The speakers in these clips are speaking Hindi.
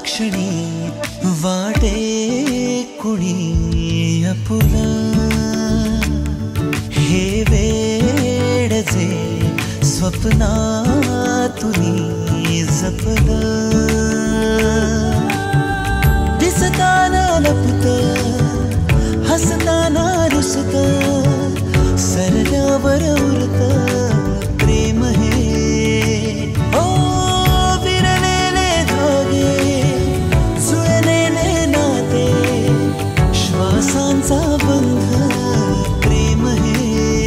क्षणी वाटे कुणी आपुला हे वेड जे स्वप्नातुनी जपला दिसताना लपत हसताना रुसत सरल्यावर उरत प्रेम हे ओ विरलेले धागे जुळलेले नाते श्वासांचा बंध प्रेम हे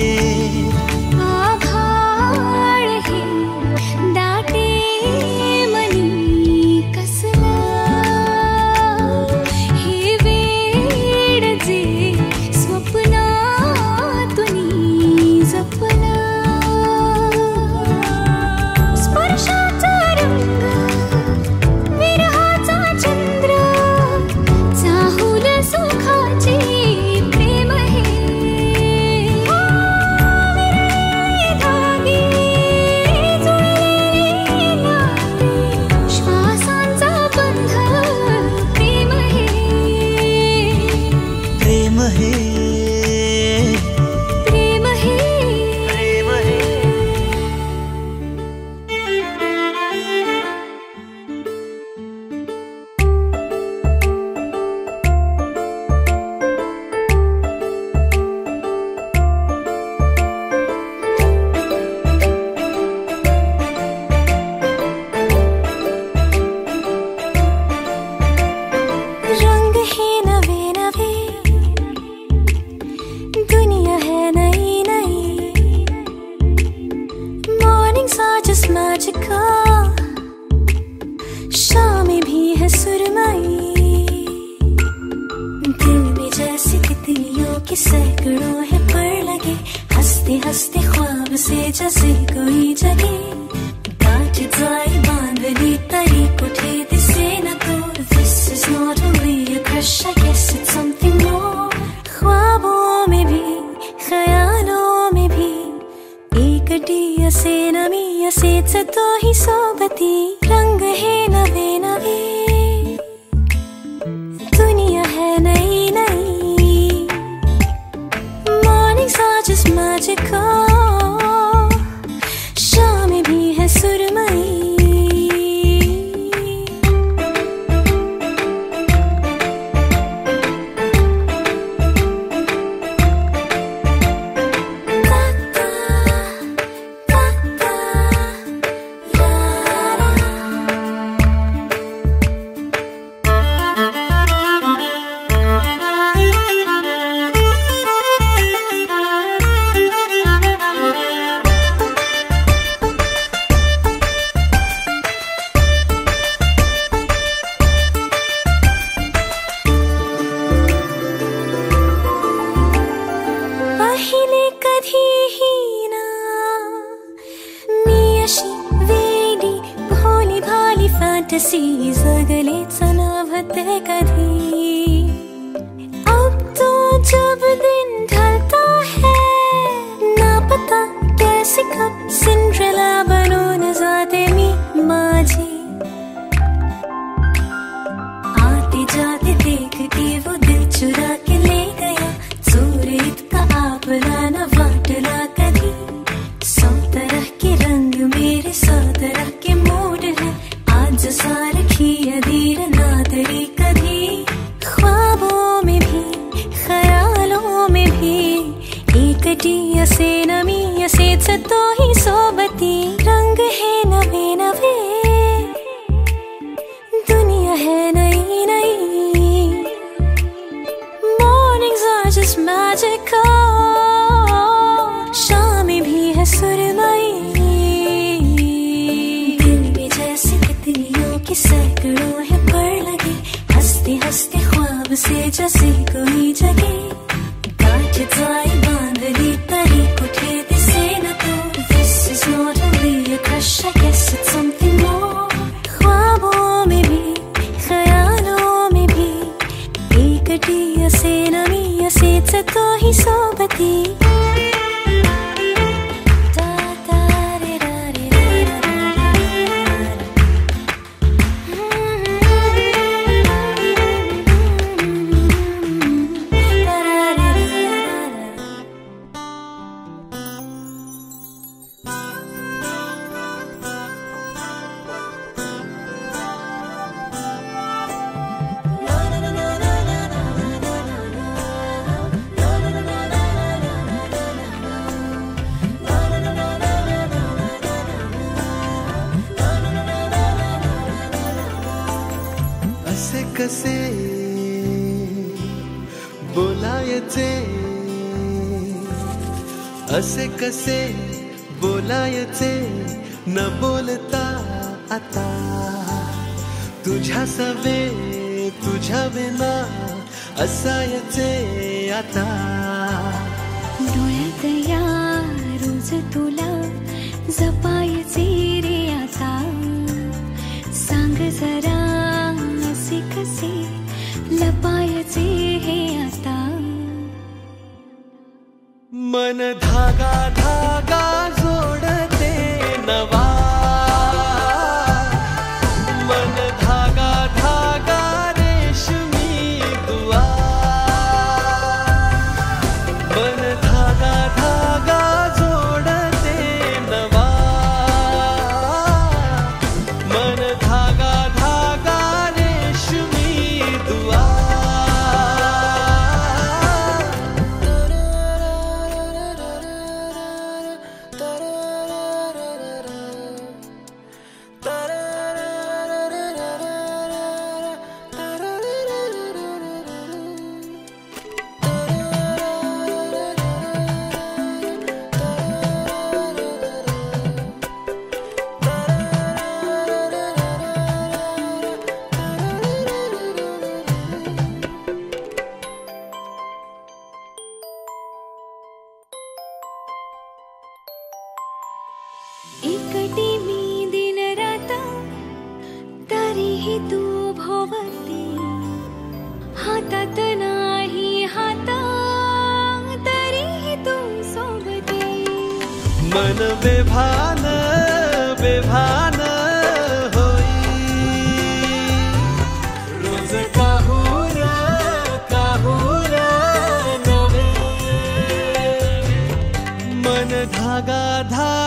आभाळ हे दाटे मनी कसला हे वेड जे स्वप्नातुनी जपला स्पर्शाचा रंग विरहाचा चंद्र चाहुल सुखाचे प्रेम हे विरलेले धागे जुळलेले नाते श्वासांचा बंध प्रेम हे प्रेम हे प्रेम हे प्रेम हे रंग है नवे नवे दुनिया है नई नई मॉर्निंग्स आर जस्ट मैजिकल शामें भी है सुरमई दिल में जैसे तितलियों के सैकड़ों है पर लगे हंसते हंसते ख्वाब से जैसे कोई जगे गांठ जाए बांधनी तरी उठे दिसे न तो This is not only a crush, I guess it's something more. ख्वाबों में भी ख्यालों में भी एकटी असे नमी असे तो ही सोबती रंग है नवे नवे दुनिया है नई नई Mornings are just magical शामें भी है सुरमई पहिले कधीही ना मी अशी वेडी भोली भाली फॅन्टसी जगलेच नव्हते कधी अब तो जब दिन ढलता है ना पता कैसे कब सिंड्रेला बनून जाते मी माझी आते जाते देख के वो दिल चुरा के ले गया चोर इतका आपला न वाटला कधी सौ तरह के रंग मेरे सौ तरह के मूड है आज सारखी अधीर नादरी कधी ख्वाबों में भी ख्यालों में भी एकटी असे नमी असेच तो ही सोबती रंग है नवे नवे दुनिया है नई नई Mornings are just magical शामें भी है सुरमई दिल में जैसे तितलियों के सैकड़ों है पर लगे हंसते हंसते ख्वाब से जैसे कोई जगे गांठ जाए बांधनी तरी उठे दिसे न तो This is not only a crush, I guess it's something more. ख्वाबों में भी ख्यालों में भी एकटी असे नमी असेच तो ही सोबती असे कसे बोलायचे, असे कसे बोलायचे न बोलता आता, तुझ्या सवे तुझ्या विना असायचे आता. डोळ्यात या रोज तुला जपायचे रे आता, सांग जरा असे कसे लपायचे हे आता. मन धागा धागा जोडते नवा, मन धागा धागा रेशमी दुआ, मन धागा धागा जोडते नवा, मन धागा धागा रेशमी दुआ. एकटी मी दिन रात तरीही तू भोवती, हातात नाही हात तरीही तू सोबती. मन बेभान बेभान होई, रोज काहूर काहूर नवे, मन धागा धागा